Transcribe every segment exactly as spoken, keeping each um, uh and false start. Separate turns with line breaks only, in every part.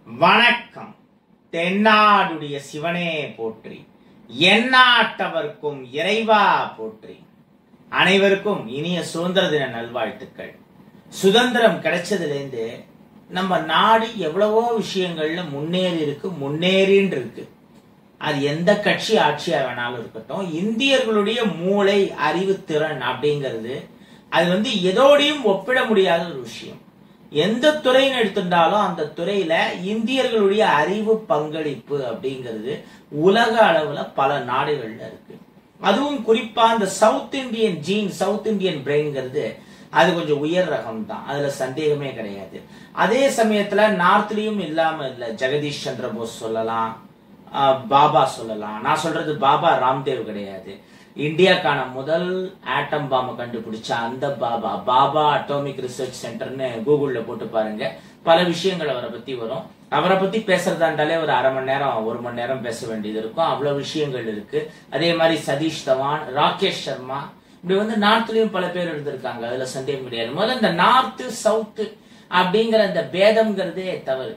வணக்கம். தென்னாடுடைய சிவனே போற்றி, எந்நாட்டவர்க்கும் இறைவா போற்றி. அனைவருக்கும் இனிய சுதந்திர தின நல்வாழ்த்துக்கள். சுதந்திரம் கிடைச்சதுலேருந்து நம்ம நாடு எவ்வளவோ விஷயங்கள்ல முன்னேறி இருக்கு, முன்னேறின்னு இருக்கு. அது எந்த கட்சி ஆட்சியா வேணாலும் இருக்கட்டும், இந்தியர்களுடைய மூளை அறிவு திறன் அப்படிங்கிறது அது வந்து எதோடையும் ஒப்பிட முடியாத ஒரு விஷயம். எந்த துறைன்னு எடுத்துட்டாலும் அந்த துறையில இந்தியர்களுடைய அறிவு பங்களிப்பு அப்படிங்கிறது உலக அளவுல பல நாடுகள்ல இருக்கு. அதுவும் குறிப்பா இந்த south Indian gene, south Indian பிரெயின்ங்கிறது அது கொஞ்சம் உயர் ரகம் தான், அதுல சந்தேகமே கிடையாது. அதே சமயத்துல நார்த்லயும் இல்லாம இல்ல. ஜெகதீஷ் சந்திர போஸ் சொல்லலாம், பாபா சொல்லலாம். நான் சொல்றது பாபா ராம்தேவ் கிடையாது. இந்தியாக்கான முதல் ஆட்டம் பாம்பை கண்டுபிடிச்ச அந்த பாபா, பாபா அட்டாமிக் ரிசர்ச் சென்டர்னு கூகுள்ல போட்டு பாருங்க, பல விஷயங்கள் அவரை பத்தி வரும். அவரை பத்தி பேசுறதாண்டாலே ஒரு அரை மணி நேரம் ஒரு மணி நேரம் பேச வேண்டியது இருக்கும், அவ்வளவு விஷயங்கள் இருக்கு. அதே மாதிரி சதீஷ் தவான், ராகேஷ் சர்மா, இப்படி வந்து நார்த்லயும் பல பேர் இருந்திருக்காங்க, அதுல சந்தேகம் கிடையாது. முதல்ல இந்த நார்த் சவுத் அப்படிங்கிற இந்த பேதம்ங்கிறதே தவறு.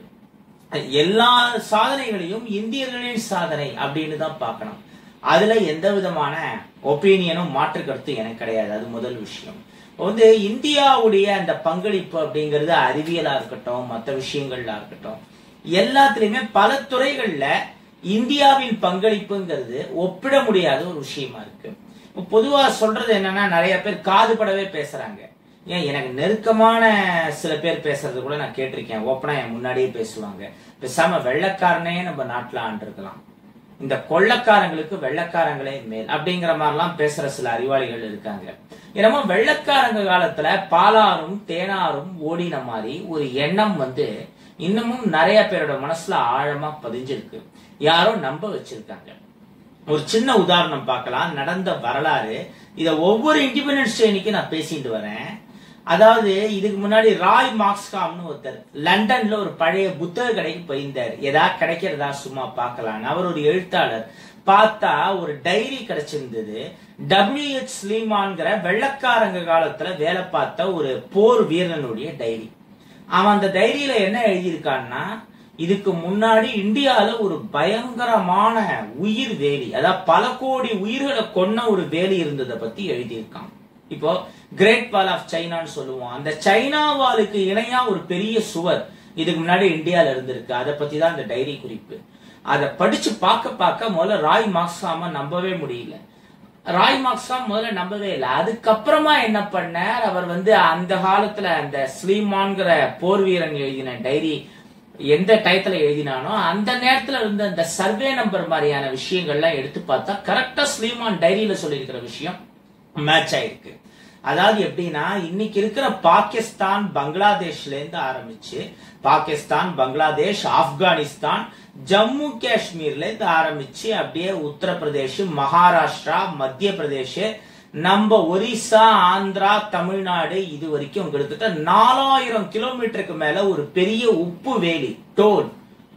எல்லா சாதனைகளையும் இந்தியர்களின் சாதனை அப்படின்னு தான் பார்க்கணும். அதுல எந்த விதமான ஒப்பீனியனும் மாற்று கருத்து எனக்கு கிடையாது. அது முதல் விஷயம். வந்து இந்தியாவுடைய அந்த பங்களிப்பு அப்படிங்கிறது அறிவியலா இருக்கட்டும், மற்ற விஷயங்கள்ல இருக்கட்டும், எல்லாத்துலயுமே பல துறைகள்ல இந்தியாவின் பங்களிப்புங்கிறது ஒப்பிட முடியாத ஒரு விஷயமா இருக்கு. பொதுவா சொல்றது என்னன்னா, நிறைய பேர் காதுபடவே பேசுறாங்க. ஏன், எனக்கு நெருக்கமான சில பேர் பேசுறது கூட நான் கேட்டிருக்கேன். ஓப்பனா என் முன்னாடியே பேசுவாங்க, பேசாம வெள்ளைக்காரனே நம்ம நாட்டுல ஆண்டிருக்கலாம், இந்த கொள்ளக்காரங்களுக்கு வெள்ளக்காரங்களே மேல் அப்படிங்கிற மாதிரிலாம் பேசுற சில அறிவாளிகள் இருக்காங்க. என்னமோ வெள்ளக்காரங்க காலத்துல பாலாரும் தேனாரும் ஓடின மாதிரி ஒரு எண்ணம் வந்து இன்னமும் நிறைய பேரோட மனசுல ஆழமா பதிஞ்சிருக்கு, யாரோ நம்ப வச்சிருக்காங்க. ஒரு சின்ன உதாரணம் பார்க்கலாம், நடந்த வரலாறு. இத ஒவ்வொரு இண்டிபெண்டன்ஸ் டேக்கு நான் பேசிட்டு வரேன். அதாவது இதுக்கு முன்னாடி ராய் மார்க்ஸ்காம்னு ஒருத்தர் லண்டன்ல ஒரு பழைய புத்தக கடைக்கு போயிருந்தார். ஏதாவது கிடைக்கிறதா சும்மா பார்க்கலான்னு. அவர் ஒரு எழுத்தாளர். பார்த்தா ஒரு டைரி கிடைச்சிருந்தது. டபிள்யூ எச் ஸ்லீமான்கிற வெள்ளக்காரங்க காலத்துல வேலை பார்த்த ஒரு போர் வீரனுடைய டைரி. அவன் அந்த டைரியில என்ன எழுதியிருக்கான்னா, இதுக்கு முன்னாடி இந்தியால ஒரு பயங்கரமான உயிர் வேலி, அதாவது பல கோடி உயிர்களை கொன்ன ஒரு வேலி இருந்ததை பத்தி எழுதியிருக்கான். இப்போ கிரேட் வால் ஆஃப் சைனான்னு சொல்லுவோம், அந்த சைனா வாலுக்கு இணையா ஒரு பெரிய சுவர் இதுக்கு முன்னாடி இந்தியால இருந்திருக்கு. அதை பத்தி தான் இந்த டைரி குறிப்பு. அதை படிச்சு பார்க்க பார்க்க முதல்ல ராய் மார்க்ஸ்காம நம்பவே முடியல. ராய் மார்க்ஸ்காம் முதல்ல நம்பவே இல்லை. அதுக்கப்புறமா என்ன பண்ணார், அவர் வந்து அந்த காலத்துல அந்த ஸ்லீமான்கிற போர் வீரன் எழுதின டைரி எந்த டயத்துல எழுதினானோ அந்த நேரத்துல இருந்த அந்த சர்வே நம்பர் மாதிரியான விஷயங்கள்லாம் எடுத்து பார்த்தா கரெக்டா ஸ்லீமான் டைரியில சொல்லியிருக்கிற விஷயம் மேட்ச் ஆயிருக்கு. அதாவது எப்படின்னா, இன்னைக்கு இருக்கிற பாகிஸ்தான் பங்களாதேஷ்ல இருந்து ஆரம்பிச்சு, பாகிஸ்தான் பங்களாதேஷ் ஆப்கானிஸ்தான் ஜம்மு காஷ்மீர்ல இருந்து ஆரம்பிச்சு அப்படியே உத்தரப்பிரதேஷ் மகாராஷ்டிரா மத்திய பிரதேஷ் நம்ம ஒரிசா ஆந்திரா தமிழ்நாடு இது வரைக்கும் கிட்டத்தட்ட நாலாயிரம் கிலோமீட்டருக்கு மேல ஒரு பெரிய உப்பு வேலி, டோல்.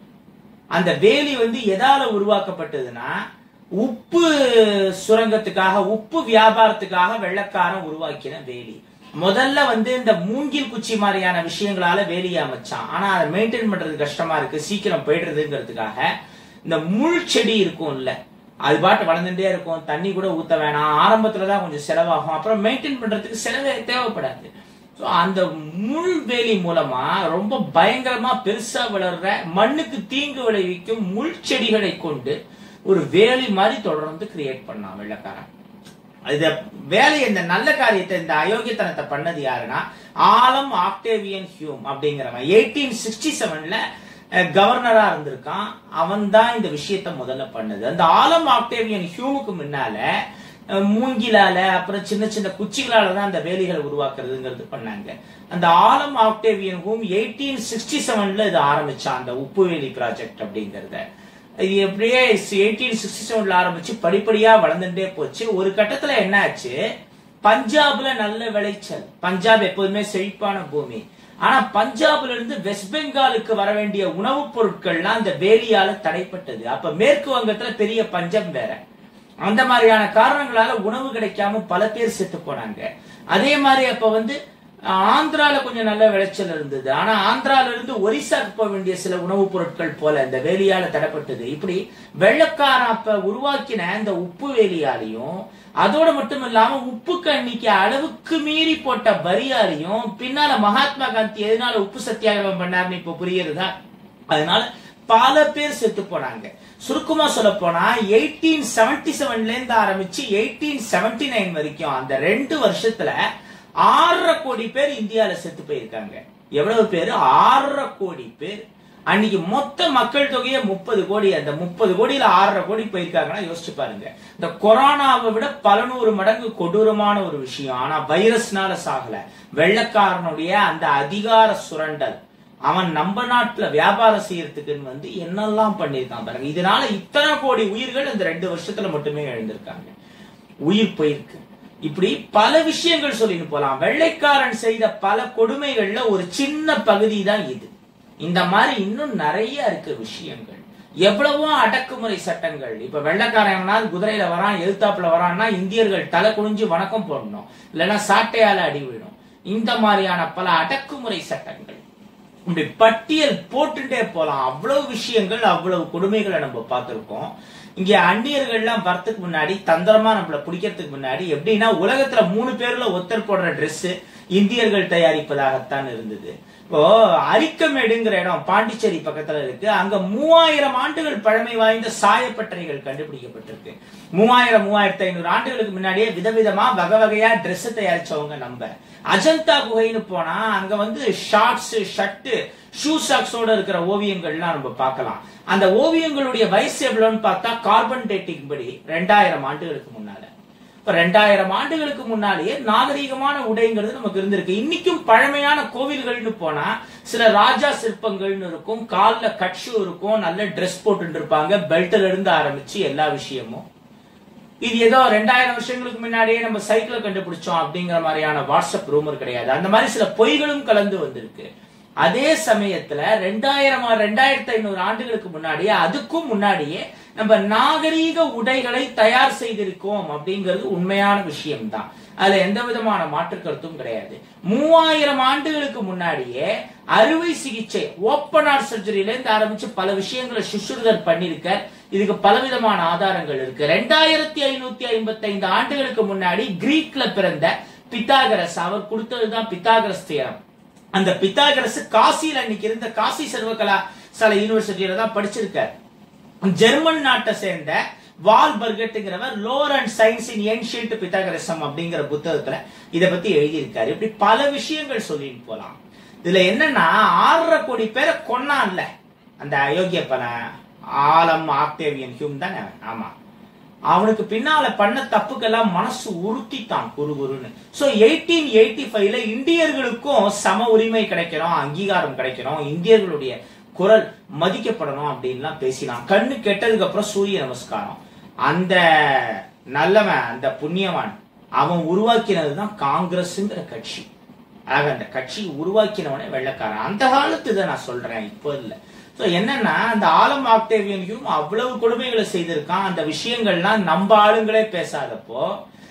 அந்த வேலி வந்து எதால உருவாக்கப்பட்டதுன்னா, உப்பு சுரங்கத்துக்காக உப்பு வியாபாரத்துக்காக வெள்ளக்காரன் உருவாக்கின வேலி. முதல்ல வந்து இந்த மூங்கில் குச்சி மாதிரியான விஷயங்களால வேலியை அமைச்சான். ஆனா அதை மெயின்டைன் பண்றது கஷ்டமா இருக்கு, சீக்கிரம் போயிடுறதுங்கிறதுக்காக இந்த முள் செடி இருக்கும் இல்ல, அது பாட்டு வளர்ந்துட்டே இருக்கும், தண்ணி கூட ஊத்த வேணாம், ஆரம்பத்துலதான் கொஞ்சம் செலவாகும், அப்புறம் மெயின்டைன் பண்றதுக்கு செலவே தேவைப்படாது. அந்த முள் வேலி மூலமா ரொம்ப பயங்கரமா பெருசா வளர்ற மண்ணுக்கு தீங்கு விளைவிக்கும் முள் செடிகளை கொண்டு ஒரு வேலி மாதிரி தொடர்ந்து கிரியேட் பண்ணான் வெள்ளக்காரன். இந்த வேலையை, இந்த நல்ல காரியத்தை, இந்த அயோக்கியத்தனத்தை பண்ணது யாருன்னா ஆலம் ஆக்டேவியன் ஹியூம் அப்படிங்கிறவன். எயிட்டீன் சிக்ஸ்டி செவன்ல கவர்னரா இருந்திருக்கான். அவன் தான் இந்த விஷயத்த முதல்ல பண்ணது. அந்த ஆலம் ஆக்டேவியன் ஹியூமுக்கு முன்னால மூங்கிலால அப்புறம் சின்ன சின்ன குச்சிகளால தான் அந்த வேலிகளை உருவாக்குறதுங்கிறது பண்ணாங்க. அந்த Allan Octavian Hume eighteen sixty செவன்ல இது ஆரம்பிச்சான், அந்த உப்பு வேலி ப்ராஜெக்ட் அப்படிங்கறத. இது எப்படியே எயிட்டீன் சிக்ஸ்டி செவன்ல ஆரம்பிச்சு படிப்படியா வளர்ந்துட்டே போச்சு. ஒரு கட்டத்துல என்ன ஆச்சு, பஞ்சாப்ல நல்ல விளைச்சல். பஞ்சாப் எப்போதுமே செழிப்பான பூமி. ஆனா பஞ்சாப்ல இருந்து வெஸ்ட் பெங்காலுக்கு வர வேண்டிய உணவுப் பொருட்கள்லாம் அந்த வேலியால தடைப்பட்டது. அப்ப மேற்கு வங்கத்துல பெரிய பஞ்சம் வேற. அந்த மாதிரியான காரணங்களால உணவு கிடைக்காம பல பேர் செத்து போனாங்க. அதே மாதிரி அப்ப வந்து ஆந்திரால கொஞ்சம் நல்ல விளைச்சல் இருந்தது. ஆனா ஆந்திரால இருந்து ஒரிசாக்கு போக வேண்டிய சில உணவுப் பொருட்கள் போல இந்த வேலியால தடைப்பட்டது. இப்படி வெள்ளக்காரன் அப்ப உருவாக்கின இந்த உப்பு வேலியாலையும் அதோட மட்டும் இல்லாம உப்புக்கு அன்னைக்கு அளவுக்கு மீறி போட்ட வரியாலையும் பின்னால மகாத்மா காந்தி எதனால உப்பு சத்தியாகிரகம் பண்ணாருன்னு இப்ப புரியுறதா? அதனால பல பேர் செத்து போனாங்க. சுருக்கமா சொல்ல போனா எயிட்டீன் செவன்டி செவன்ல இருந்து ஆரம்பிச்சு எயிட்டீன் செவன்டி நைன் வரைக்கும் அந்த ரெண்டு வருஷத்துல ஆறரை கோடி பேர் இந்தியால செத்து போயிருக்காங்க. எவ்வளவு பேரு? ஆறரை கோடி பேர். அன்னைக்கு மொத்த மக்கள் தொகையை முப்பது கோடி. அந்த முப்பது கோடியில ஆறரை கோடி போயிருக்காங்கன்னா யோசிச்சு பாருங்க. இந்த கொரோனாவை விட பல நூறு மடங்கு கொடூரமான ஒரு விஷயம். ஆனா வைரஸ்னால சாகல, வெள்ளக்காரனுடைய அந்த அதிகார சுரண்டல், அவன் நம்ம நாட்டுல வியாபாரம் செய்யறதுக்குன்னு வந்து என்னெல்லாம் பண்ணிருக்கான் பாருங்க. இதனால இத்தனை கோடி உயிர்கள் இந்த ரெண்டு வருஷத்துல மட்டுமே எழுந்திருக்காங்க, உயிர் போயிருக்கு. இப்படி பல விஷயங்கள் சொல்லிட்டு போலாம். வெள்ளைக்காரன் செய்த பல கொடுமைகள்ல ஒரு சின்ன பகுதி தான் இது. இந்த மாதிரி இன்னும் நிறைய இருக்கு விஷயங்கள். எவ்வளவோ அடக்குமுறை சட்டங்கள். இப்ப வெள்ளைக்காரன் குதிரையில வரான், எழுத்தாப்புல வரான்னா இந்தியர்கள் தலை குனிஞ்சு வணக்கம் போடணும், இல்லைன்னா சாட்டையால அடி விடும். இந்த மாதிரியான பல அடக்குமுறை சட்டங்கள் இப்படி பட்டியல் போட்டுட்டே போலாம். அவ்வளவு விஷயங்கள், அவ்வளவு கொடுமைகளை நம்ம பார்த்திருக்கோம். இங்க அந்நியர்கள்லாம் வரத்துக்கு முன்னாடி, தந்திரமா நம்மள பிடிக்கிறதுக்கு முன்னாடி எப்படின்னா உலகத்துல மூணு பேர்ல ஒருத்தர் போடுற ட்ரெஸ் இந்தியர்கள் தயாரிப்பதாகத்தான் இருந்தது. இப்போ அரிக்கமேடுங்கிற இடம் பாண்டிச்சேரி பக்கத்துல இருக்கு. அங்க மூவாயிரம் ஆண்டுகள் பழமை வாய்ந்த சாயப்பட்டறைகள் கண்டுபிடிக்கப்பட்டிருக்கு. மூவாயிரம் மூவாயிரத்தி ஐநூறு ஆண்டுகளுக்கு முன்னாடியே விதவிதமா வகை வகையா ட்ரெஸ் தயாரிச்சவங்க நம்ம. அஜந்தா குகைன்னு போனா அங்க வந்து ஷார்ட்ஸ், ஷர்ட், ஷூ சாக்ஸோட இருக்கிற ஓவியங்கள்லாம் நம்ம பார்க்கலாம். அந்த ஓவியங்களுடைய வயசு எவ்வளவுன்னு பார்த்தா கார்பன் டேட்டிங் படி ரெண்டாயிரம் ஆண்டுகளுக்கு முன்னால. இப்ப ரெண்டாயிரம் ஆண்டுகளுக்கு முன்னாலேயே நாகரீகமான உடைங்கிறது நமக்கு இருந்திருக்கு. இன்னைக்கும் பழமையான கோவில்கள்னு போனா சில ராஜா சிற்பங்கள்னு இருக்கும், கால்ல கட்ஷு இருக்கும், நல்ல ட்ரெஸ் போட்டு இருப்பாங்க, பெல்ட்ல இருந்து ஆரம்பிச்சு எல்லா விஷயமும். இது ஏதோ ரெண்டாயிரம் வருஷங்களுக்கு முன்னாடியே நம்ம சைக்கிளை கண்டுபிடிச்சோம் அப்படிங்கிற மாதிரியான வாட்ஸ்அப் ரூமர் கிடையாது. அந்த மாதிரி சில பொய்களும் கலந்து வந்திருக்கு. அதே சமயத்துல ரெண்டாயிரம் ரெண்டாயிரத்தி ஐநூறு ஆண்டுகளுக்கு முன்னாடியே, அதுக்கும் முன்னாடியே நம்ம நாகரீக உடைகளை தயார் செய்திருக்கோம் அப்படிங்கிறது உண்மையான விஷயம் தான். அதுல எந்த விதமான மாற்று கருத்தும் கிடையாது. மூவாயிரம் ஆண்டுகளுக்கு முன்னாடியே அறுவை சிகிச்சை, ஓப்பன் ஹார்ட் சர்ஜரியில இருந்து ஆரம்பிச்சு பல விஷயங்களை சுஷ்ருதர் பண்ணிருக்க. இதுக்கு பலவிதமான ஆதாரங்கள் இருக்கு. ரெண்டாயிரத்தி ஐநூத்தி ஐம்பத்தி ஐந்து ஆண்டுகளுக்கு முன்னாடி கிரீக்ல பிறந்த பித்தாகரஸ், அவர் கொடுத்ததுதான் பித்தாகரஸ் தியரம். அந்த பித்தாகரஸ் காசியில் அன்னைக்கு இருந்த காசி சர்வகலாசாலை யூனிவர்சிட்டியில தான் படிச்சிருக்காரு. ஜெர்மன் நாட்டை சேர்ந்த வால்பர்கட்ங்கிறவர் lore and science in ancient Pythagoreanism அப்படிங்கிற புத்தகத்துல இத பத்தி எழுதியிருக்காரு. இப்படி பல விஷயங்கள் சொல்லிட்டு போலாம். இதுல என்னன்னா ஆறரை கோடி பேரை கொன்னான்ல அந்த அயோக்கிய பல ஆலம் ஆக்டேவியன் ஹியூம் தானே. ஆமா, அவனுக்கு பின்னால பண்ண தப்புக்கெல்லாம் மனசு உறுத்தித்தான் குரு குருன்னு. சோ எயிட்டீன் எயிட்டி ஃபைவ்ல இந்தியர்களுக்கும் சம உரிமை கிடைக்கணும், அங்கீகாரம் கிடைக்கணும், இந்தியர்களுடைய குரல் மதிக்கப்படணும் அப்படின்லாம் பேசினான். கண்ணு கெட்டதுக்கு அப்புறம் சூரிய நமஸ்காரம். அந்த நல்லவன், அந்த புண்ணியவான், அவன் உருவாக்கினதுதான் காங்கிரஸ்ங்கிற கட்சி. ஆக அந்த கட்சி உருவாக்கினவனே வெள்ளக்காரன். அந்த காலத்து இதை நான் சொல்றேன், இப்போ இல்ல. என்னன்னா அந்த ஆலம் ஆக்டேவியன் அவ்வளவு கொடுமைகளை செய்திருக்கான். அந்த விஷயங்கள்லாம் நம்ம ஆளுங்களே பேசாதப்போ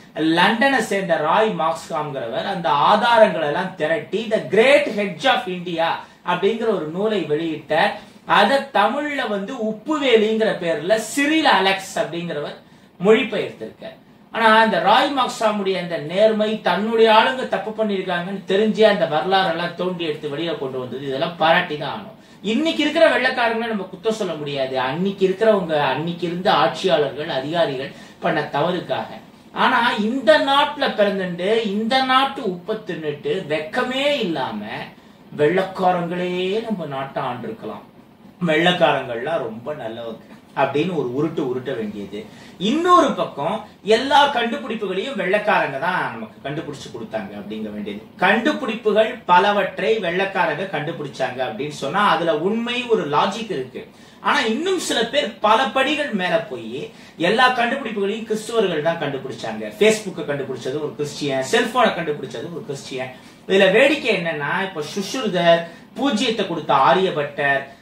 லண்டனை சேர்ந்த ராய் மார்க்ஸ்காம்ங்கிறவர் அந்த ஆதாரங்களை எல்லாம் திரட்டி the great hedge of India அப்படிங்கிற ஒரு நூலை வெளியிட்ட. அத தமிழ்ல வந்து உப்புவேலிங்கிற பேர்ல சிரில் அலெக்ஸ் அப்படிங்கிறவர் மொழிபெயர்த்திருக்க. ஆனா அந்த ராய் மார்க்ஸ்காமுடைய அந்த நேர்மை, தன்னுடைய ஆளுங்க தப்பு பண்ணிருக்காங்கன்னு தெரிஞ்சு அந்த வரலாறு எல்லாம் தோண்டி எடுத்து வெளியில கொண்டு வந்தது. இதெல்லாம் பாராட்டி தான் ஆகணும். இன்னைக்கு இருக்கிற வெள்ளக்காரங்களை நம்ம குத்தம் சொல்ல முடியாது. அன்னைக்கு இருக்கிறவங்க, அன்னைக்கு இருந்த ஆட்சியாளர்கள், அதிகாரிகள் பண்ண தவறுக்காக. ஆனா இந்த நாட்டுல பிறந்துட்டு இந்த நாட்டு உப்பை தின்னுட்டு வெக்கமே இல்லாம வெள்ளக்காரங்களே நம்ம நாட்டை ஆண்டிருக்கலாம். வெள்ளக்காரங்கள்லாம் ரொம்ப நல்லவங்க அப்படின்னு ஒரு உருட்டு உருட்ட வேண்டியது. இன்னொரு பக்கம் எல்லா கண்டுபிடிப்புகளையும் வெள்ளக்காரங்க தான் நமக்கு கண்டுபிடிச்சு கொடுத்தாங்க அப்படிங்க வேண்டியது. கண்டுபிடிப்புகள் பலவற்றை வெள்ளக்காரங்க கண்டுபிடிச்சாங்க அப்படின்னு சொன்னா அதுல உண்மை ஒரு லாஜிக் இருக்கு. ஆனா இன்னும் சில பேர் பல படிகள் மேல போய் எல்லா கண்டுபிடிப்புகளையும் கிறிஸ்துவர்கள் தான் கண்டுபிடிச்சாங்க. பேஸ்புக்கை கண்டுபிடிச்சது ஒரு கிறிஸ்டியன், செல்போனை கண்டுபிடிச்சது ஒரு கிறிஸ்டியன். இதுல வேடிக்கை என்னன்னா, இப்ப சுஷ்ருதர், பூஜ்யத்தை கொடுத்த ஆரியபட்டர்,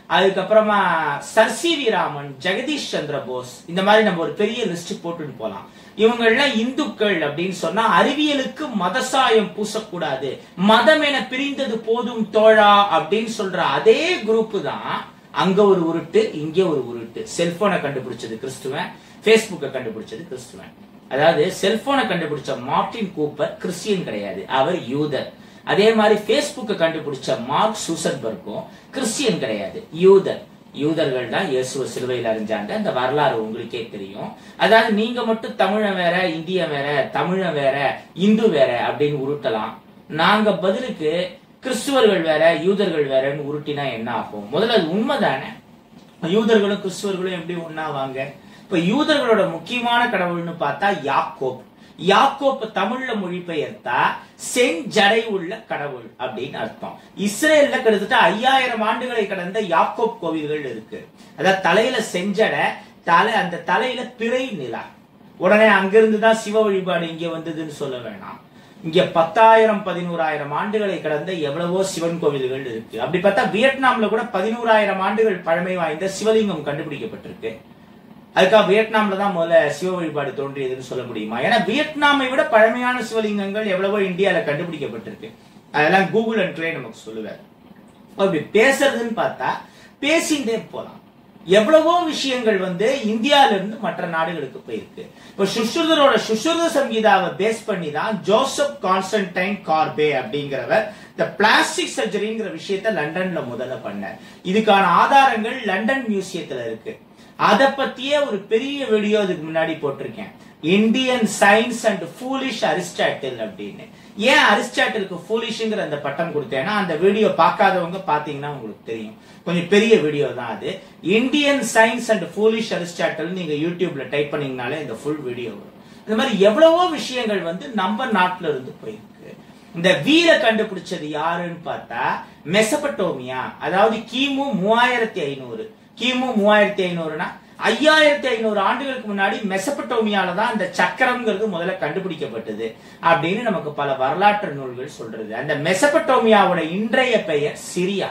அதுக்கப்புறமா sir C V Raman, Jagadish Chandra Bose, இந்த மாதிரி நம்ம ஒரு பெரிய லிஸ்ட் போட்டுட்டு போலாம். இவங்கெல்லாம் இந்துக்கள் அப்படின்னு சொன்னா அறிவியலுக்கு மதசாயம் பூசக்கூடாது, மதம் என பிரிந்தது போதும் தோழா அப்படின்னு சொல்ற அதே குரூப் தான் அங்க ஒரு உருட்டு இங்கே ஒரு உருட்டு. செல்போனை கண்டுபிடிச்சது கிறிஸ்துவன், பேஸ்புக்கை கண்டுபிடிச்சது கிறிஸ்துவன். அதாவது செல்போனை கண்டுபிடிச்ச மார்டின் கூப்பர் கிறிஸ்டியன் கிடையாது, அவர் யூதர். அதே மாதிரி பேஸ்புக்கை கண்டுபிடிச்ச மார்க் சூசன்பர்க்கும் கிறிஸ்டியன் கிடையாது, யூதர். யூதர்கள் தான் இயேசுவை சிலுவையில் அறிஞ்சாங்க. அந்த வரலாறு உங்களுக்கே தெரியும். அதாவது நீங்க மட்டும் தமிழன் வேற, இந்திய வேற, தமிழன் வேற, இந்து வேற அப்படின்னு உருட்டலாம். நாங்க பதிலுக்கு கிறிஸ்துவர்கள் வேற, யூதர்கள் வேறன்னு உருட்டினா என்ன ஆகும்? முதல்ல அது உண்மைதானே. யூதர்களும் கிறிஸ்துவர்களும் எப்படி ஒன்னாவாங்க? இப்ப யூதர்களோட முக்கியமான கடவுள்னு பார்த்தா யாக்கோப். யாக்கோப் தமிழ்ல மொழிபெயர்த்தா செஞ்சடை உள்ள கடவுள் அப்படின்னு அர்த்தம். இஸ்ரேல்ல கிட்டத்தட்ட ஐயாயிரம் ஆண்டுகளை கடந்த யாக்கோப் கோவில்கள் இருக்கு. அதாவது தலையில செஞ்சடை, தலை, அந்த தலையில பிறை நிலா. உடனே அங்கிருந்துதான் சிவ வழிபாடு இங்க வந்ததுன்னு சொல்ல வேணாம். இங்க பத்தாயிரம் பதினோராயிரம் ஆண்டுகளை கடந்த எவ்வளவோ சிவன் கோவில்கள் இருக்கு. அப்படி பார்த்தா வியட்நாம்ல கூட பதினோராயிரம் ஆண்டுகள் பழமை வாய்ந்த சிவலிங்கம் கண்டுபிடிக்கப்பட்டிருக்கு. அதுக்காக வியட்நாம்ல தான் முதல்ல சிவ வழிபாடு தோன்றியதுன்னு சொல்ல முடியுமா? ஏன்னா வியட்நாமை விட பழமையான சிவலிங்கங்கள் எவ்வளவோ இந்தியால கண்டுபிடிக்கப்பட்டிருக்கு. அதெல்லாம் கூகுள் அண்ட் கிளே நமக்கு சொல்லுவார். அப்படி பேசுறதுன்னு பார்த்தா பேசிண்டே போலாம். எவ்வளவோ விஷயங்கள் வந்து இந்தியால இருந்து மற்ற நாடுகளுக்கு போயிருக்கு. இப்ப சுஷ்ருதரோட சுஷ்ருத சங்கீதாவை பேஸ் பண்ணி தான் ஜோசப் கான்ஸ்டன்டைன் கார்பே அப்படிங்கிறவர் இந்த பிளாஸ்டிக் சர்ஜரிங்கிற விஷயத்த லண்டன்ல முதல்ல பண்ணார். இதுக்கான ஆதாரங்கள் லண்டன் மியூசியத்துல இருக்கு. அத பத்தியே ஒரு பெரிய வீடியோ இதுக்கு முன்னாடி போட்டிருக்கேன், Indian science and foolish Aristotle அப்படின்னு. ஏன் அரிஸ்டாட்டிலுக்கு ஃபூலிஷ்ங்கிற அந்த பட்டம் கொடுத்தேன்னா, அந்த வீடியோ பார்க்காதவங்க பாத்தீங்கன்னா உங்களுக்கு தெரியும். கொஞ்சம் பெரிய வீடியோ தான் அது. Indian science and foolish Aristotle நீங்க யூடியூப்ல டைப் பண்ணீங்கனாலே இந்த ஃபுல் வீடியோ வரும். இந்த மாதிரி எவ்வளவோ விஷயங்கள் வந்து நம்ம நாட்டுல இருந்து போயிருக்கு. இந்த வீர கண்டுபிடிச்சது யாருன்னு பார்த்தா மெசபடோமியா. அதாவது கிமு மூவாயிரத்தி ஐநூறு கிமு மூவாயிரத்தி ஐநூறுனா ஐயாயிரத்தி ஐநூறு ஆண்டுகளுக்கு முன்னாடி மெசபடோமியால தான் அந்த சக்கரம்ங்கிறது முதல்ல கண்டுபிடிக்கப்பட்டது அப்படின்னு நமக்கு பல வரலாற்று நூல்கள் சொல்றது. அந்த மெசபடோமியாவோட இன்றைய பெயர் சிரியா.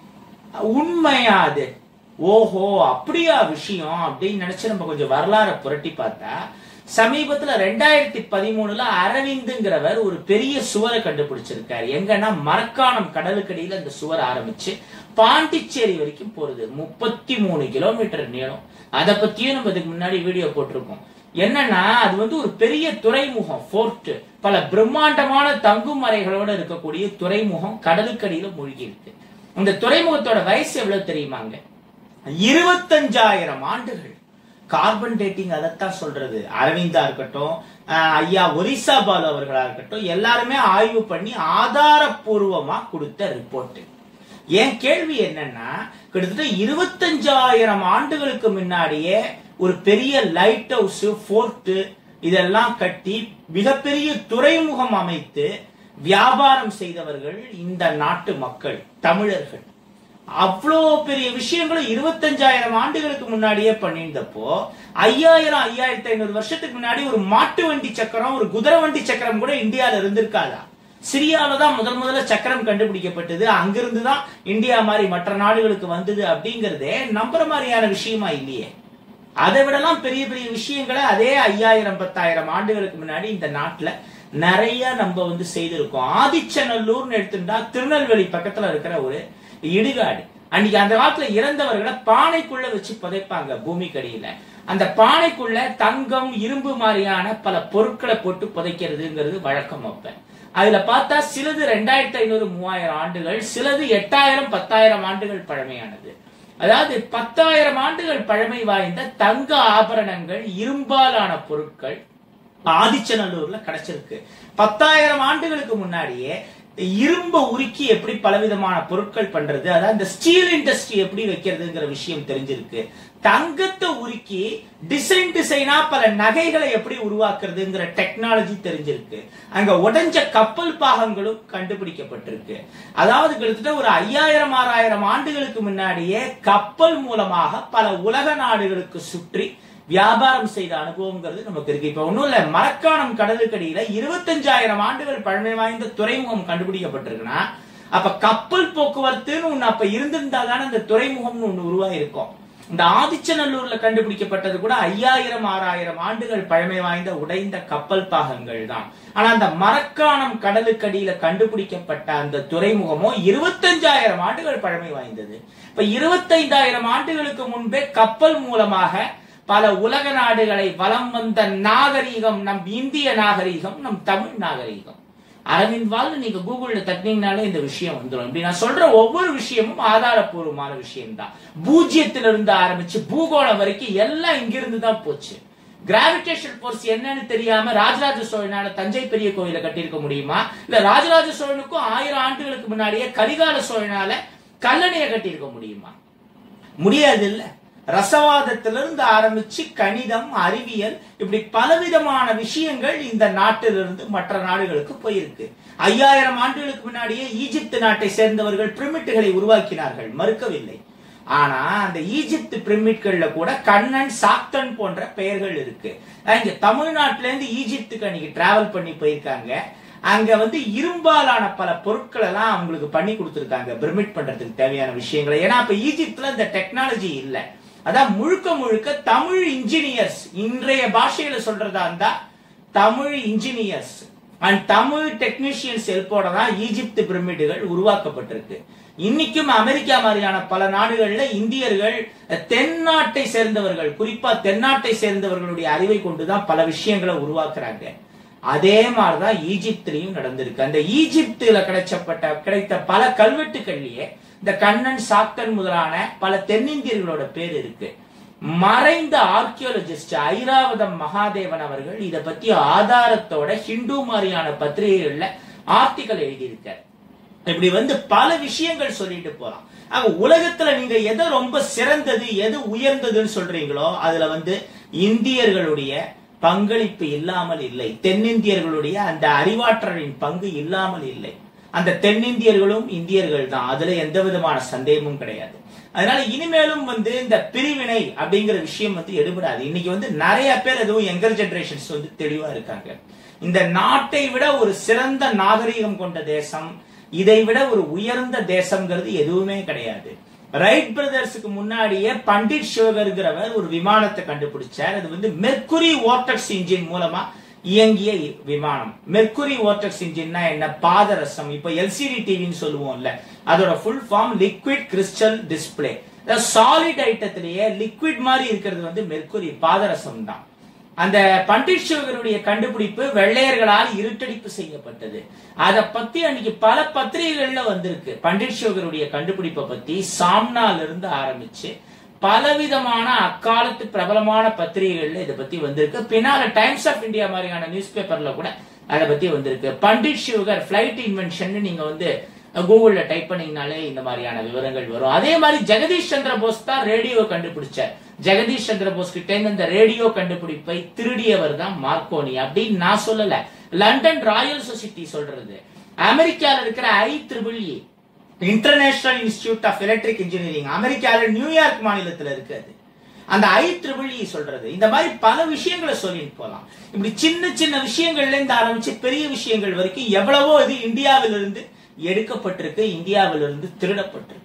உண்மையா அது? ஓஹோ அப்படியா விஷயம் அப்படின்னு நினைச்சு நம்ம கொஞ்சம் வரலாறு புரட்டி பார்த்தா, சமீபத்துல ரெண்டாயிரத்தி பதிமூணுல அரவிந்துங்கிறவர் ஒரு பெரிய சுவரை கண்டுபிடிச்சிருக்காரு. எங்கன்னா மரக்காணம் கடலுக்கடியில அந்த சுவர் ஆரம்பிச்சு பாண்டிச்சேரி வரைக்கும் போறது. முப்பத்தி மூணு கிலோமீட்டர் நீளம். அதை பத்தியும் நம்ம இதுக்கு முன்னாடி வீடியோ போட்டிருக்கோம். என்னன்னா அது வந்து ஒரு பெரிய துறைமுகம், போர்ட், பல பிரம்மாண்டமான தங்கும் மறைகளோட இருக்கக்கூடிய துறைமுகம் கடலுக்கடியில மூழ்கி இருக்கு. அந்த துறைமுகத்தோட வயசு எவ்வளவு தெரியுமாங்க? இருபத்தஞ்சாயிரம் ஆண்டுகள். கார்பன் டேட்டிங் அதைத்தான் சொல்றது. அரவிந்தா இருக்கட்டும், ஐயா ஒரிசா பாலு அவர்களா இருக்கட்டும், எல்லாருமே ஆய்வு பண்ணி ஆதாரப்பூர்வமா கொடுத்த ரிப்போர்ட். என் கேள்வி என்னன்னா, கிட்டத்தட்ட இருபத்தஞ்சாயிரம் ஆண்டுகளுக்கு முன்னாடியே ஒரு பெரிய லைட் ஹவுஸ், போர்ட் இதெல்லாம் கட்டி மிகப்பெரிய துறைமுகம் அமைத்து வியாபாரம் செய்தவர்கள் இந்த நாட்டு மக்கள், தமிழர்கள். அவ்வளோ பெரிய விஷயங்களும் இருபத்தஞ்சாயிரம் ஆண்டுகளுக்கு முன்னாடியே பண்ணியிருந்தப்போ, ஐயாயிரம் ஐயாயிரத்தி ஐநூறு வருஷத்துக்கு முன்னாடி ஒரு மாட்டு வண்டி சக்கரம், ஒரு குதிரை வண்டி சக்கரம் கூட இந்தியாவில இருந்திருக்காதா? சிரியாவில தான் முதல் முதல்ல சக்கரம் கண்டுபிடிக்கப்பட்டது. அங்கிருந்து தான் இந்தியா மாதிரி மற்ற நாடுகளுக்கு வந்தது. அப்படிங்கறதே நம்புற மாதிரியான விஷயமா இல்லையே. அதை விடலாம் பெரிய பெரிய விஷயங்களை அதே ஐயாயிரம் பத்தாயிரம் ஆண்டுகளுக்கு முன்னாடி இந்த நாட்டுல நிறைய நம்ம வந்து செய்திருக்கோம். ஆதிச்சநல்லூர்னு எடுத்துட்டா திருநெல்வேலி பக்கத்துல இருக்கிற ஒரு இடுகாடு. அன்னைக்கு அந்த காலத்துல இறந்தவர்களை பானைக்குள்ள வச்சு புதைப்பாங்க பூமிக்கடியில. அந்த பானைக்குள்ள தங்கம், இரும்பு மாதிரியான பல பொருட்களை போட்டு புதைக்கிறதுங்கிறது வழக்கம். அப்ப அதுல பார்த்தா சிலது ரெண்டாயிரத்தி ஐநூறு மூவாயிரம் ஆண்டுகள், சிலது எட்டாயிரம் பத்தாயிரம் ஆண்டுகள் பழமையானது. அதாவது பத்தாயிரம் ஆண்டுகள் பழமை வாய்ந்த தங்க ஆபரணங்கள், இரும்பாலான பொருட்கள் ஆதிச்சநல்லூர்ல கிடைச்சிருக்கு. பத்தாயிரம் ஆண்டுகளுக்கு முன்னாடியே இரும்ப உருக்கி எப்படி பலவிதமான பொருட்கள் பண்றது, அதாவது இந்த ஸ்டீல் இண்டஸ்ட்ரி எப்படி வைக்கிறதுங்கிற விஷயம் தெரிஞ்சிருக்கு. தங்கத்தை உருக்கி டிசைன் டிசைனா பல நகைகளை எப்படி உருவாக்குறதுங்கிற டெக்னாலஜி தெரிஞ்சிருக்கு. அங்க உடைஞ்ச கப்பல் பாகங்களும் கண்டுபிடிக்கப்பட்டிருக்கு. அதாவது கிட்டத்தட்ட ஒரு ஐயாயிரம் ஆறாயிரம் ஆண்டுகளுக்கு முன்னாடியே கப்பல் மூலமாக பல உலக நாடுகளுக்கு சுற்றி வியாபாரம் செய்த அனுபவங்கிறது நமக்கு இருக்கு. இப்ப ஒண்ணும் இல்ல, மரக்காணம் கடலுக்கடியில இருபத்தஞ்சாயிரம் ஆண்டுகள் பழமை வாய்ந்த துறைமுகம் கண்டுபிடிக்கப்பட்டிருக்குன்னா அப்ப கப்பல் போக்குவரத்துன்னு ஒண்ணு அப்ப இருந்திருந்தாதானே அந்த துறைமுகம்னு ஒண்ணு உருவாயிருக்கும். இந்த ஆதிச்சநல்லூர்ல கண்டுபிடிக்கப்பட்டது கூட ஐயாயிரம் ஆறாயிரம் ஆண்டுகள் பழமை வாய்ந்த உடைந்த கப்பல் பாகங்கள் தான். ஆனா அந்த மரக்காணம் கடலுக்கடியில கண்டுபிடிக்கப்பட்ட அந்த துறைமுகமோ இருபத்தஞ்சாயிரம் ஆண்டுகள் பழமை வாய்ந்தது. இப்ப இருபத்தைந்தாயிரம் ஆண்டுகளுக்கு முன்பே கப்பல் மூலமாக பல உலக நாடுகளை வலம் வந்த நாகரீகம் நம் இந்திய நாகரீகம், நம் தமிழ் நாகரீகம். அரவிந்த் வால் நீங்க கூகுள்ல தட்டினீங்கனாலே இந்த விஷயம் வந்துடும். இப்படி நான் சொல்ற ஒவ்வொரு விஷயமும் ஆதாரப்பூர்வமான விஷயம் தான். பூஜ்ஜியத்திலிருந்து ஆரம்பிச்சு பூகோளம் வரைக்கும் எல்லாம் இங்கிருந்து தான் போச்சு. கிராவிடேஷன் போர்ஸ் என்னன்னு தெரியாம ராஜராஜ சோழனால தஞ்சை பெரிய கோயிலை கட்டியிருக்க முடியுமா? இல்ல ராஜராஜ சோழனுக்கும் ஆயிரம் ஆண்டுகளுக்கு முன்னாடியே கரிகால சோழனால கல்லணையை கட்டியிருக்க முடியுமா? முடியாது இல்ல. ரசவாதத்திலிருந்து ஆரம்பிச்சு கணிதம், அறிவியல், இப்படி பலவிதமான விஷயங்கள் இந்த நாட்டிலிருந்து மற்ற நாடுகளுக்கு போயிருக்கு. ஐயாயிரம் ஆண்டுகளுக்கு முன்னாடியே ஈஜிப்து நாட்டை சேர்ந்தவர்கள் பிரமிட்டுகளை உருவாக்கினார்கள், மறுக்கவில்லை. ஆனா அந்த ஈஜிப்து பிரமிட்கள்ல கூட கண்ணன், சாக்தன் போன்ற பெயர்கள் இருக்கு. இங்க தமிழ்நாட்டில இருந்து ஈஜிப்துக்கு அன்னைக்கு டிராவல் பண்ணி போயிருக்காங்க. அங்க வந்து இரும்பாலான பல பொருட்கள் எல்லாம் அவங்களுக்கு பண்ணி கொடுத்திருக்காங்க பிரமிட் பண்றதுக்கு தேவையான விஷயங்களை. ஏன்னா அப்ப ஈஜிப்துல இந்த டெக்னாலஜி இல்ல. அதான் முழுக்க முழுக்க தமிழ் இன்ஜினியர்ஸ், இன்றைய பாஷையில சொல்றதா இருந்தா Tamil engineers and Tamil technicians ஹெல்ப்போட தான் ஈஜிப்து பிரமிடுகள் உருவாக்கப்பட்டிருக்கு. இன்னைக்கும் அமெரிக்கா மாதிரியான பல நாடுகள்ல இந்தியர்கள், தென்னாட்டை சேர்ந்தவர்கள், குறிப்பா தென்னாட்டை சேர்ந்தவர்களுடைய அறிவை கொண்டுதான் பல விஷயங்களை உருவாக்குறாங்க. அதே மாதிரிதான் ஈஜிப்திலையும் நடந்திருக்கு. அந்த ஈஜிப்துல கிடைச்சப்பட்ட கிடைத்த பல கல்வெட்டுகள்லயே இந்த கண்ணன், சாக்தன் முதலான பல தென்னிந்தியர்களோட பேர் இருக்கு. மறைந்த ஆர்கியோலஜிஸ்ட் ஐராவதம் மகாதேவன் அவர்கள் இத பத்தி ஆதாரத்தோட ஹிந்து மாதிரியான பத்திரிகைகள்ல ஆர்டிகல் எழுதியிருக்கார். இப்படி வந்து பல விஷயங்கள் சொல்லிட்டு போலாம். ஆக உலகத்துல நீங்க எதை ரொம்ப சிறந்தது, எது உயர்ந்ததுன்னு சொல்றீங்களோ அதுல வந்து இந்தியர்களுடைய பங்களிப்பு இல்லாமல் இல்லை. தென்னிந்தியர்களுடைய அந்த அறிவாற்றலின் பங்கு இல்லாமல் இல்லை. அந்த தென்னிந்தியர்களும் இந்தியர்கள் தான், அதுல எந்த விதமான சந்தேகமும் கிடையாது. அதனால இனிமேலும் வந்து இந்த பிரிவினை அப்படிங்கிற விஷயம் வந்து எடுபடாது. இன்னைக்கு வந்து நிறைய பேர் எதுவும் யங்கர் ஜெனரேஷன்ஸ் வந்து தெளிவா இருக்காங்க. இந்த நாட்டை விட ஒரு சிறந்த நாகரிகம் கொண்ட தேசம், இதை விட ஒரு உயர்ந்த தேசம்ங்கிறது எதுவுமே கிடையாது. ரைட் பிரதர்ஸுக்கு முன்னாடியே பண்டிட் ஷோகர்ங்கிறவர் ஒரு விமானத்தை கண்டுபிடிச்சார். அது வந்து மெர்க்குரி வோர்டெக்ஸ் இன்ஜின் மூலமா இயங்கிய விமானம். மெர்க்குரி வோர்டெக்ஸ் இன்ஜின்னா என்ன? பாதரசம். இப்ப எல்சிடி டிவின்னு சொல்லுவோம்ல, அதோட full form liquid crystal display. Solid ஐட்டத்திலேயே லிக்விட் மாதிரி இருக்கிறது வந்து மெர்க்குரி, பாதரசம் தான். அந்த பண்டிட் ஷோகருடைய கண்டுபிடிப்பு வெள்ளையர்களால் இருட்டடிப்பு செய்யப்பட்டது. அதை பத்தி அன்னைக்கு பல பத்திரிகைகள்ல வந்திருக்கு. பண்டிட் ஷோகருடைய கண்டுபிடிப்பை பத்தி சாம்னால இருந்து ஆரம்பிச்சு பலவிதமான அக்காலத்து பிரபலமான பத்திரிகைகள்ல இதை பத்தி வந்திருக்கு. பின்னால டைம்ஸ் ஆஃப் இந்தியா மாதிரியான நியூஸ் பேப்பர்ல கூட அதை பத்தி வந்திருக்கு. பண்டிட் ஷோகர் பிளைட் இன்வென்ஷன் நீங்க வந்து கூகுள்ல டைப் பண்ணீங்கனாலே இந்த மாதிரியான விவரங்கள் வரும். அதே மாதிரி ஜெகதீஷ் சந்திர போஸ் தான் ரேடியோ கண்டுபிடிச்சார். ஜெகதீஷ் சந்திர போஸ் கிட்ட இந்த ரேடியோ கண்டுபிடிப்பை திருடியவர் தான் மார்க்கோனி அப்படின்னு நான் சொல்லல, லண்டன் ராயல் சொசைட்டி சொல்றது. அமெரிக்கால இருக்கிற I triple E international institute of electric engineering, அமெரிக்கால நியூயார்க் மாநிலத்தில் இருக்கிறது. அந்த ஐ ட்ரிபிள் இ சொல்றது. இந்த மாதிரி பல விஷயங்களை சொல்லிட்டு போலாம். இப்படி சின்ன சின்ன விஷயங்கள்ல இருந்து ஆரம்பிச்சு பெரிய விஷயங்கள் வரைக்கும் எவ்வளவோ இது இந்தியாவிலிருந்து எடுக்கப்பட்டிருக்கு, இந்தியாவிலிருந்து திருடப்பட்டிருக்கு.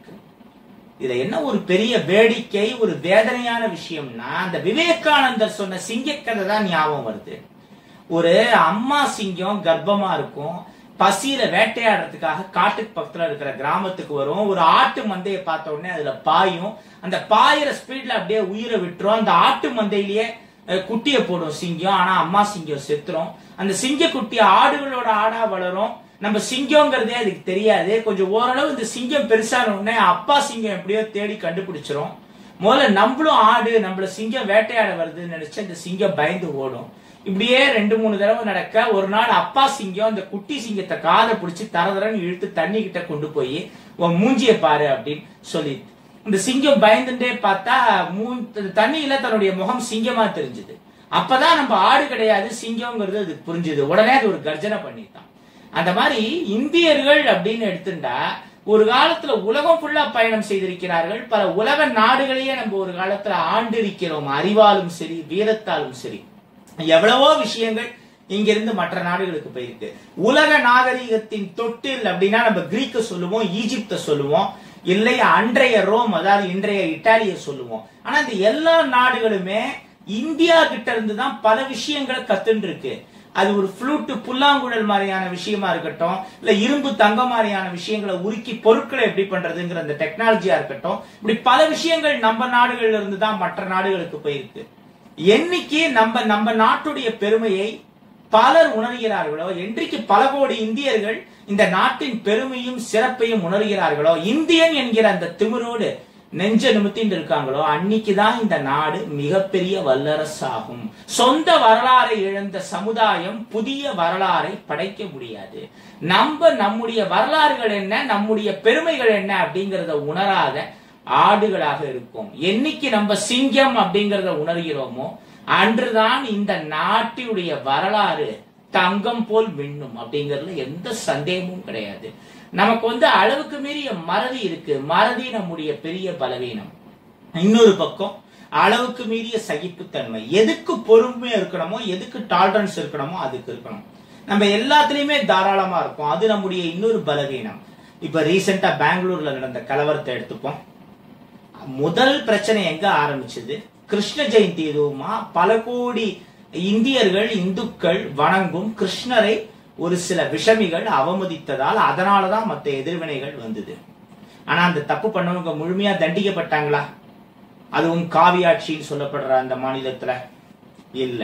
இதுல என்ன ஒரு பெரிய வேடிக்கை, ஒரு வேதனையான விஷயம்னா, அந்த விவேகானந்தர் சொன்ன சிங்கக்கதை தான் ஞாபகம் வருது. ஒரு அம்மா சிங்கம் கர்ப்பமா இருக்கும், பசியில வேட்டையாடுறதுக்காக காட்டுக்கு பக்கத்துல இருக்கிற கிராமத்துக்கு வரும். ஒரு ஆட்டு மந்தையை பார்த்த உடனே அதுல பாயும். அந்த பாயிற ஸ்பீட்ல அப்படியே உயிரை விட்டுரும். அந்த ஆட்டு மந்தையிலேயே குட்டியை போடும் சிங்கம். ஆனா அம்மா சிங்கம் செத்துரும். அந்த சிங்க குட்டி ஆடுகளோட ஆடா வளரும். நம்ம சிங்கம்ங்கிறதே அதுக்கு தெரியாது. கொஞ்சம் ஓரளவு இந்த சிங்கம் பெருசான உடனே அப்பா சிங்கம் எப்படியோ தேடி கண்டுபிடிச்சிரும். முதல்ல நம்மளும் ஆடு, நம்மள சிங்கம் வேட்டையாட வருதுன்னு நினைச்சு அந்த சிங்கம் பயந்து ஓடும். இப்படியே ரெண்டு மூணு தடவை நடக்க ஒரு நாள் அப்பா சிங்கம் அந்த குட்டி சிங்கத்தை காதை பிடிச்சி தரதரன்னு இழுத்து தண்ணி கிட்ட கொண்டு போய் உன் மூஞ்சிய பாரு அப்படின்னு சொல்லி, இந்த சிங்கம் பயந்துட்டே பார்த்தா தண்ணியில தன்னுடைய முகம் சிங்கமா தெரிஞ்சது. அப்பதான் நம்ம ஆடு கிடையாது சிங்கம்ங்கிறது அது புரிஞ்சுது. உடனே அது ஒரு கர்ஜனை பண்ணிட்டான். அந்த மாதிரி இந்தியர்கள் அப்படின்னு எடுத்துட்டா ஒரு காலத்துல உலகம் ஃபுல்லா பயணம் செய்திருக்கிறார்கள். பல உலக நாடுகளையே நம்ம ஒரு காலத்துல ஆண்டு இருக்கிறோம். அறிவாலும் சரி, வீரத்தாலும் சரி, எவ்வளவோ விஷயங்கள் இங்கிருந்து மற்ற நாடுகளுக்கு போயிருக்கு. உலக நாகரிகத்தின் தொட்டில் அப்படின்னா நம்ம கிரீக்க சொல்லுவோம், ஈஜிப்த சொல்லுவோம், இல்லை அன்றைய ரோம் அதாவது இன்றைய இட்டாலிய சொல்லுவோம். ஆனா இந்த எல்லா நாடுகளுமே இந்தியா கிட்ட இருந்து தான் பல விஷயங்களை கத்துன்னு இருக்கு. அது ஒரு ஃப்ளூட் புல்லாங்குழல் மாதிரியான விஷயமா இருக்கட்டும், இல்ல இரும்பு தங்கம் மாதிரியான விஷயங்களை உருக்கி பொருட்களை எப்படி பண்றதுங்கிற அந்த டெக்னாலஜியா இருக்கட்டும், இப்படி பல விஷயங்கள் நம்ம நாடுகள்ல இருந்து தான் மற்ற நாடுகளுக்கு போயிருக்கு. என்னைக்கு நம்ம நம்ம நாட்டுடைய பெருமையை பலர் உணர்கிறார்களோ, என்றைக்கு பல கோடி இந்தியர்கள் இந்த நாட்டின் பெருமையும் சிறப்பையும் உணர்கிறார்களோ, இந்தியன் என்கிற அந்த திமிரோடு நெஞ்ச நிமித்தின்னு இருக்காங்களோ, அன்னைக்குதான் இந்த நாடு மிகப்பெரிய வல்லரசாகும். சொந்த வரலாறை இழந்த சமுதாயம் புதிய வரலாறை படைக்க முடியாது. நம்ம நம்முடைய வரலாறுகள் என்ன, நம்முடைய பெருமைகள் என்ன அப்படிங்கறத உணராத ஆடுகளாக இருக்கும். என்னைக்கு நம்ம சிங்கம் அப்படிங்கறத உணர்கிறோமோ அன்றுதான் இந்த நாட்டுடைய வரலாறு தங்கம் போல் மின்னும் அப்படிங்கறதுல எந்த சந்தேகமும் கிடையாது. நமக்கு வந்து அளவுக்கு மீறிய மறதி இருக்கு. மறதி நம்முடைய பெரிய பலவீனம். இன்னொரு பக்கம் அளவுக்கு மீறிய சகிப்புத்தன்மை. எதுக்கு பொறுமையா இருக்கணுமோ, எதுக்கு டாலரன்ஸ் இருக்கணுமோ அதுக்கு இருக்கணும். நம்ம எல்லாத்துலயுமே தாராளமா இருக்கும். அது நம்முடைய இன்னொரு பலவீனம். இப்ப ரீசெண்டா பெங்களூர்ல நடந்த கலவரத்தை எடுத்துப்போம். முதல் பிரச்சனை எங்க ஆரம்பிச்சது? கிருஷ்ண ஜெயந்தி எதுவுமா பல கோடி இந்தியர்கள் இந்துக்கள் வணங்கும் கிருஷ்ணரை ஒரு சில விஷமிகள் அவமதித்ததால் அதனாலதான் மற்ற எதிர்வினைகள் வந்தது. ஆனா அந்த தப்பு பண்ணவங்க முழுமையா தண்டிக்கப்பட்டாங்களா? அதுவும் காவியாட்சின்னு சொல்லப்படுற அந்த மாநிலத்துல இல்ல.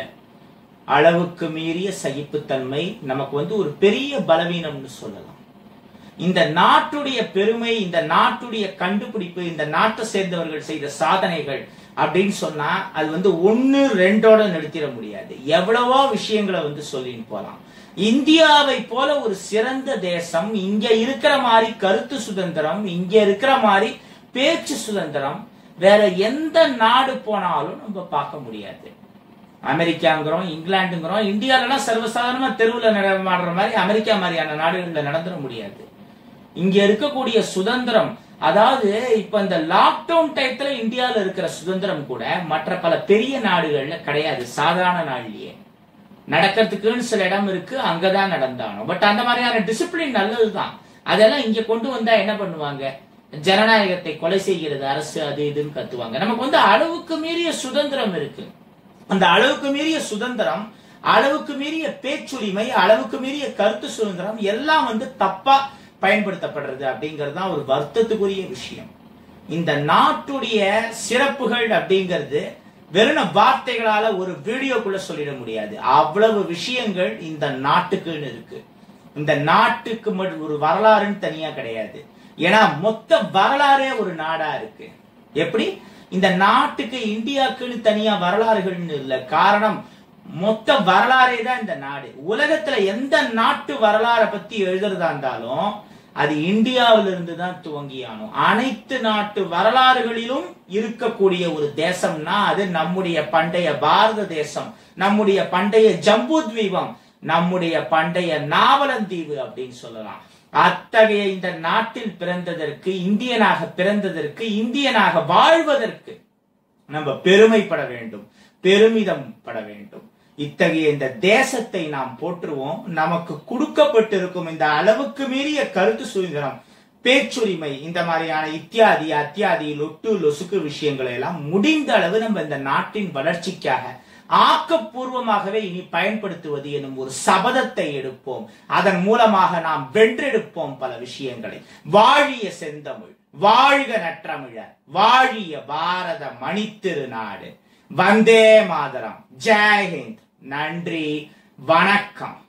அளவுக்கு மீறிய சகிப்புத்தன்மை நமக்கு வந்து ஒரு பெரிய பலவீனம்னு சொல்லலாம். இந்த நாட்டுடைய பெருமை, இந்த நாட்டுடைய கண்டுபிடிப்பு, இந்த நாட்டை சேர்ந்தவர்கள் செய்த சாதனைகள் அப்படின்னு சொன்னா அது வந்து ஒன்னு ரெண்டோட நிறுத்திட முடியாது. எவ்வளவோ விஷயங்களை வந்து சொல்லின்னு போலாம். இந்தியாவை போல ஒரு சிறந்த தேசம், இங்க இருக்கிற மாதிரி கருத்து சுதந்திரம், இங்க இருக்கிற மாதிரி பேச்சு சுதந்திரம் வேற எந்த நாடு போனாலும் நம்ம பார்க்க முடியாது. அமெரிக்காங்கிறோம், இங்கிலாந்துங்கிறோம், இந்தியாவிலாம் சர்வசாதாரணமா தெருவில் நடமாடுற மாதிரி அமெரிக்கா மாதிரியான நாடுகள்ல நடந்துட முடியாது. இங்க இருக்கக்கூடிய சுதந்திரம், அதாவது இப்ப இந்த லாக்டவுன் டயத்துல இந்தியாவில் இருக்கிற சுதந்திரம் கூட மற்ற பல பெரிய நாடுகள்ல கிடையாது. சாதாரண நாள்லயே நடக்கிறதுக்குன்னு சில இடம் இருக்கு, அங்கதான் நடந்தானோ. பட் அந்த மாதிரியான டிசிப்ளின் நல்லதுதான். அதெல்லாம் இங்க கொண்டு வந்தா என்ன பண்ணுவாங்க? ஜனநாயகத்தை கொலை செய்கிறது அரசு, அது இதுன்னு கத்துவாங்க. நமக்கு வந்து அளவுக்கு மீறிய சுதந்திரம் இருக்கு. அந்த அளவுக்கு மீறிய சுதந்திரம், அளவுக்கு மீறிய பேச்சுரிமை, அளவுக்கு மீறிய கருத்து சுதந்திரம் எல்லாம் வந்து தப்பா பயன்படுத்தப்படுறது அப்படிங்கிறது தான் ஒரு வருத்தத்துக்குரிய விஷயம். இந்த நாட்டுடைய சிறப்புகள் அப்படிங்கிறது வெறும் வார்த்தைகளால ஒரு வீடியோக்குள்ள சொல்லிட முடியாது. அவ்வளவு விஷயங்கள் இந்த நாட்டுக்குன்னு இருக்கு. இந்த நாட்டுக்கு மட்டும் ஒரு வரலாறுன்னு தனியா கிடையாது. ஏன்னா மொத்த வரலாறே ஒரு நாடா இருக்கு. எப்படி? இந்த நாட்டுக்கு இந்தியாவுக்குன்னு தனியா வரலாறுகள்னு இல்ல. காரணம் மொத்த வரலாறே தான் இந்த நாடு. உலகத்துல எந்த நாட்டு வரலாறை பத்தி எழுதுறதா இருந்தாலும் அது இந்தியாவில இருந்து தான் துவங்கியானோ. அனைத்து நாட்டு வரலாறுகளிலும் இருக்கக்கூடிய ஒரு தேசம்னா அது நம்முடைய பண்டைய பாரத தேசம், நம்முடைய பண்டைய ஜம்பு தீபம், நம்முடைய பண்டைய நாவலந்தீவு அப்படின்னு சொல்லலாம். அத்தகைய இந்த நாட்டில் பிறந்ததற்கு, இந்தியனாக பிறந்ததற்கு, இந்தியனாக வாழ்வதற்கு நம்ம பெருமைப்பட வேண்டும், பெருமிதம் பட வேண்டும். இத்தகைய இந்த தேசத்தை நாம் போற்றுவோம். நமக்கு கொடுக்கப்பட்டிருக்கும் இந்த அளவுக்கு மீறிய கருத்து சுதந்திரம், பேச்சுரிமை, இந்த மாதிரியான இத்தியாதி அத்தியாதி லொட்டு லொசுக்கு விஷயங்களை எல்லாம் முடிந்த அளவு நம்ம இந்த நாட்டின் வளர்ச்சிக்காக ஆக்கப்பூர்வமாகவே இனி பயன்படுத்துவது எனும் ஒரு சபதத்தை எடுப்போம். அதன் மூலமாக நாம் வென்றெடுப்போம் பல விஷயங்களை. வாழிய செந்தமிழ், வாழ்க நற்றமிழர், வாழிய பாரத மணித்திருநாடு. வந்தே மாதரம். ஜெய் ஹிந்த். நன்றி, வணக்கம்.